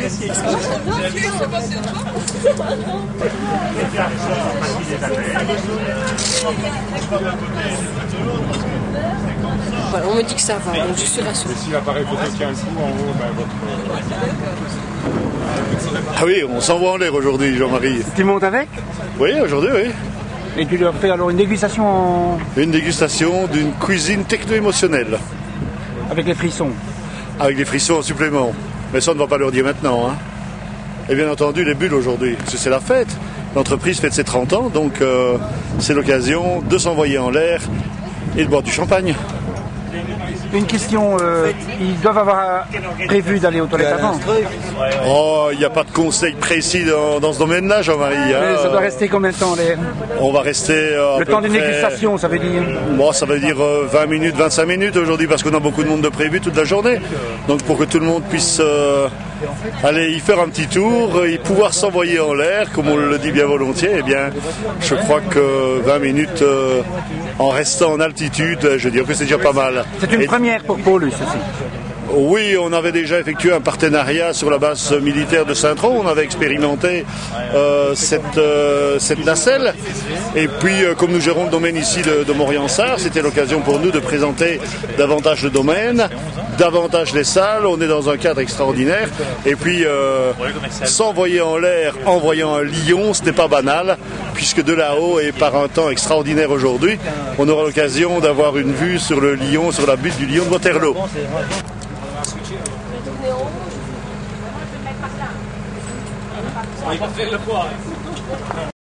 Voilà, on me dit que ça va, donc je suis rassurée. Et si l'appareil photo tient le coup en haut, ben votre... Ah oui, on s'envoie en l'air aujourd'hui, Jean-Marie. Tu montes avec? Oui, aujourd'hui, oui. Et tu leur fais alors une dégustation Une dégustation d'une cuisine techno-émotionnelle. avec les frissons. Avec des frissons en supplément. Mais ça, on ne va pas leur dire maintenant. Hein. Et bien entendu, les bulles aujourd'hui, parce que c'est la fête. L'entreprise fête ses 30 ans, donc c'est l'occasion de s'envoyer en l'air et de boire du champagne. Une question, ils doivent avoir prévu d'aller aux toilettes avant. Oh, il n'y a pas de conseil précis dans ce domaine-là, Jean-Marie. Hein. Ça doit rester combien de temps On va rester... le temps d'une dégustation, ça veut dire? Bon, ça veut dire 20 minutes, 25 minutes aujourd'hui, parce qu'on a beaucoup de monde de prévu toute la journée. Donc pour que tout le monde puisse aller y faire un petit tour et pouvoir s'envoyer en l'air, comme on le dit bien volontiers, eh bien, je crois que 20 minutes en restant en altitude, je veux dire que c'est déjà pas mal. C'est une première pour Paulus aussi. Oui, on avait déjà effectué un partenariat sur la base militaire de Saint-Tron. On avait expérimenté cette nacelle. Et puis, comme nous gérons le domaine ici de Moriansart, c'était l'occasion pour nous de présenter davantage le domaine, davantage les salles. On est dans un cadre extraordinaire. Et puis, s'envoyer en l'air en voyant un lion, ce n'est pas banal, puisque de là-haut et par un temps extraordinaire aujourd'hui, on aura l'occasion d'avoir une vue sur le lion, sur la butte du lion de Waterloo. Il va faire le poids.